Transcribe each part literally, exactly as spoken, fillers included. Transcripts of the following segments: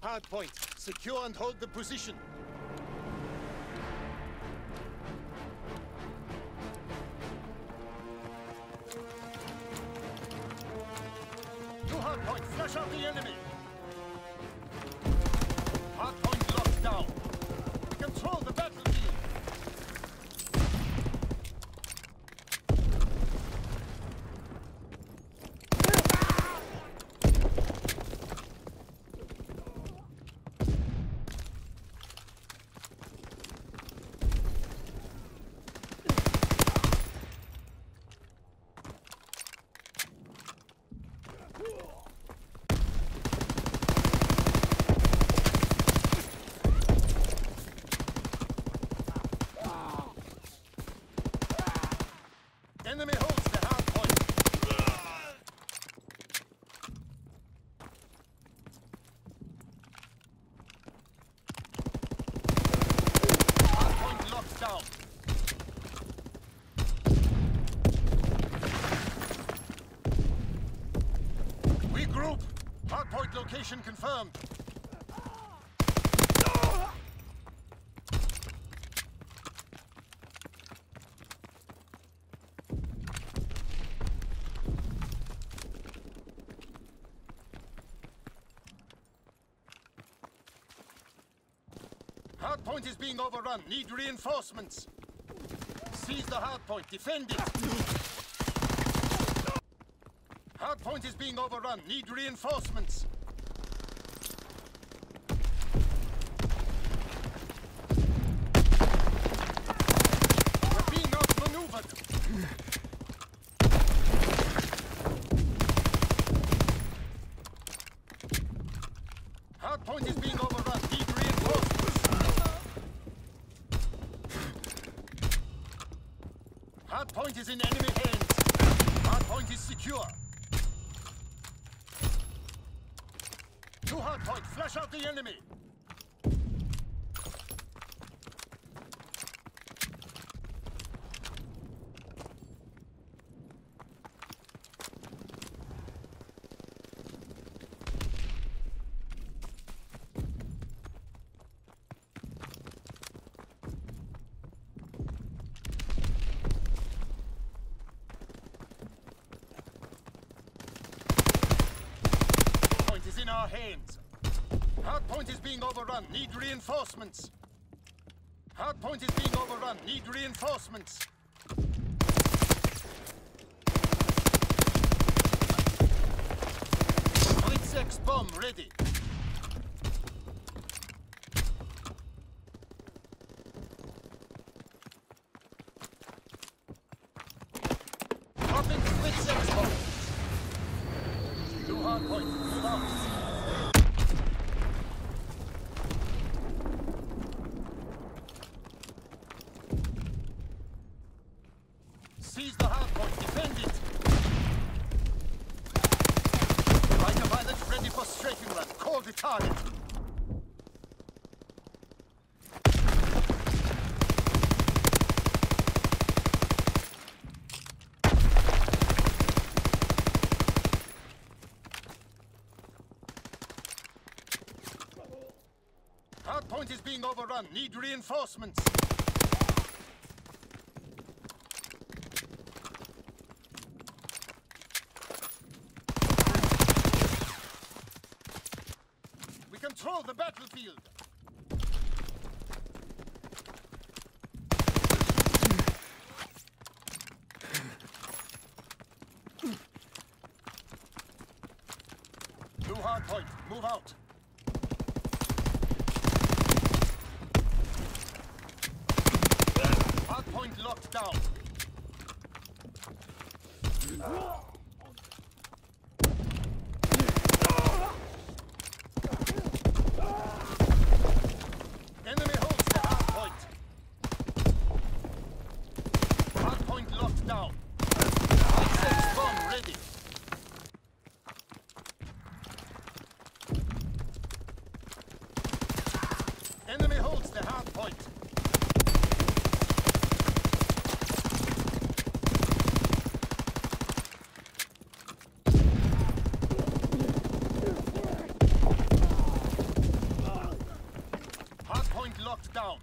hard point. Secure and hold the position. New hard point. Flush out the enemy. Hard point locked down. Control the battlefield. Enemy holds the hard point. Hard point locked down. Regroup. Hard point location confirmed. Hard point is being overrun. Need reinforcements. Seize the hard point. Defend it. Hard point is being overrun. Need reinforcements. We're being outmaneuvered. Hard point is being overrun. Need reinforcements. Hard point is in enemy hands. Hard point is secure. New hard point. Flush out the enemy. Is in our hands. Hard point is being overrun. Need reinforcements. Hard point is being overrun. Need reinforcements. Blitz bomb ready. Dropping Blitz bomb. New hard point. Move out. Seize the hard point. Defend it. Fighter pilot ready for strafing run. Call the target. Hard point is being overrun. Need reinforcements. We control the battlefield. New hard point. Move out. Hard point locked down. Enemy holds the hard point. Hard point locked down. Six bomb ready. Enemy holds the hard point. down.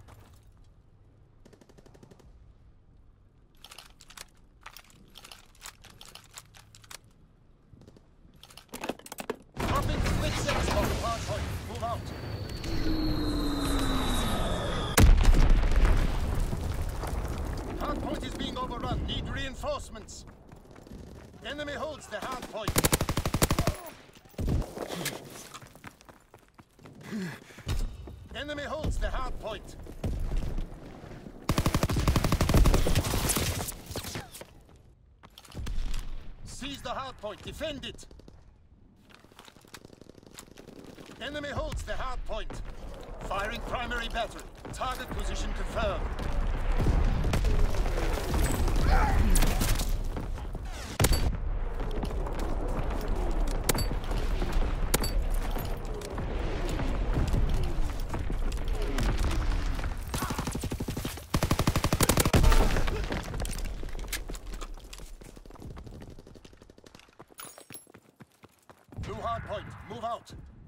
Dropping split six on the hard point. Move out. Hard point is being overrun. Need reinforcements. Enemy holds the hard point. Enemy holds the hard point. Seize the hard point. Defend it. Enemy holds the hard point. Firing primary battery. Target position confirmed. Blue hard point. Move out.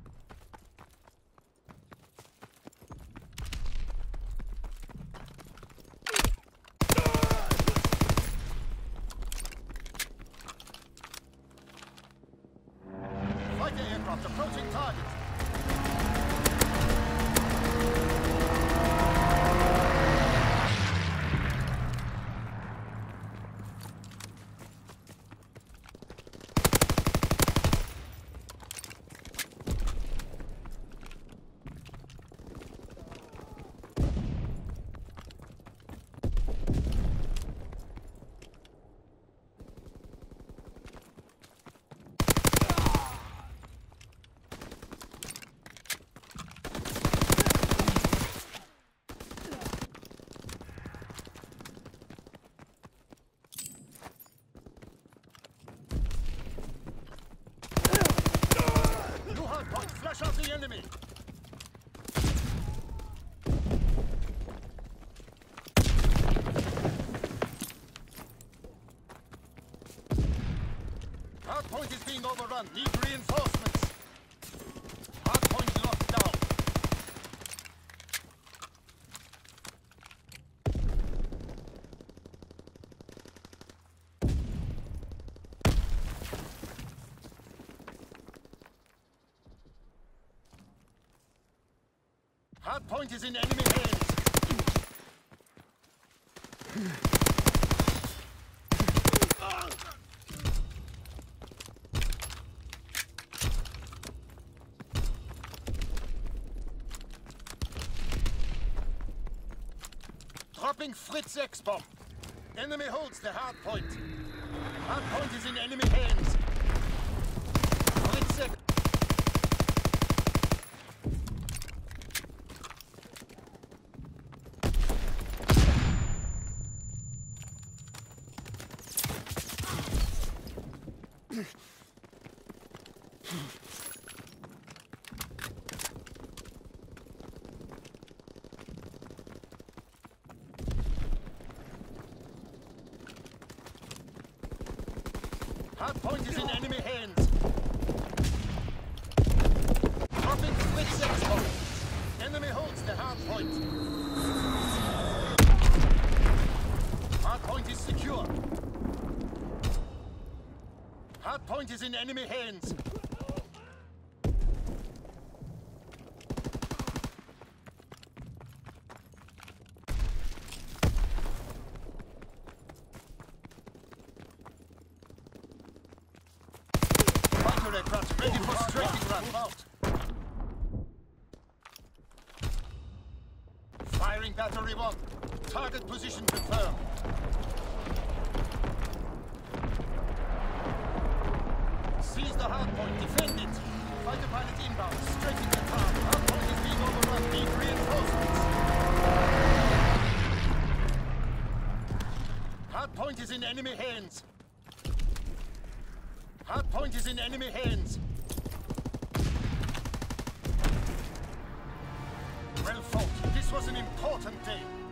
Fighter aircraft approaching target. Flash out the enemy! Hard point is being overrun. Need reinforcements. Hard point locked down. Hard point is in enemy hands. Dropping Fritz X-bomb. Enemy holds the hard point. Hard point is in enemy hands. Fritz X. Hard point is in enemy hands. Dropping Fritz X-bomb. Enemy holds the hard point. Hard point is secure. Hard point is in enemy hands. Fighter aircraft ready for strafing run. Move out. Firing battery one. Target position confirmed. Seize the hard point. Defend it. Fighter pilot inbound. Strafing the target. Hard point is being overrun. Need reinforcements. Hard point is in enemy hands. Hard point is in enemy hands. Well fought. This was an important day.